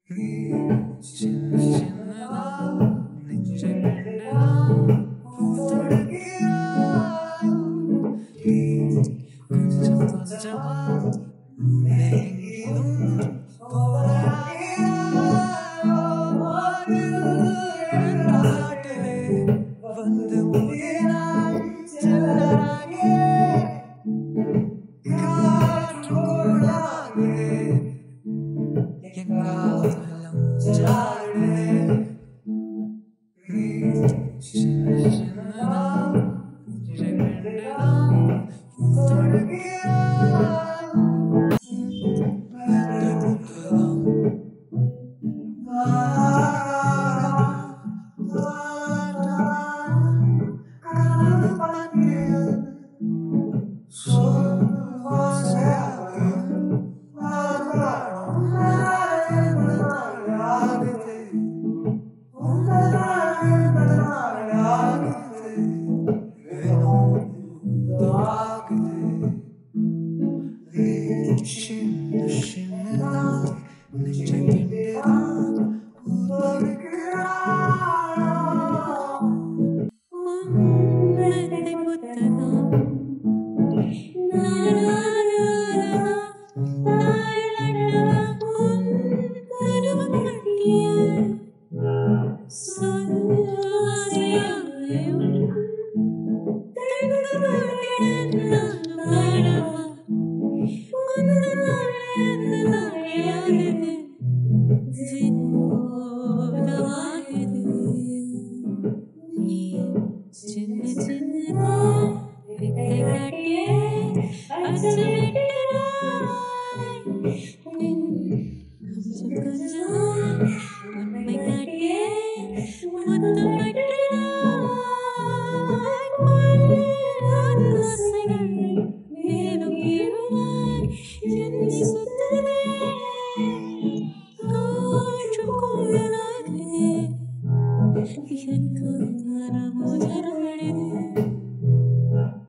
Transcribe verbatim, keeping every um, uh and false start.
சின்ன சின்னதா நெஞ்சை மெல்லிடா பூத்தொடுக்கியா நீ கொஞ்சம் கொஞ்சமா நெருங்கிடும் போராடியா காட்டிலே வந்து முதினான் செல்லராகே காற்றோடாகே எங்காலம் ஜாடுதே நீ சின்ன சின்னதா நெஞ்சை மெல்லிடா பூத்தொடுக்கியா மெல்ல புத்தகம் Shimmer, shimmer, now, let's check it.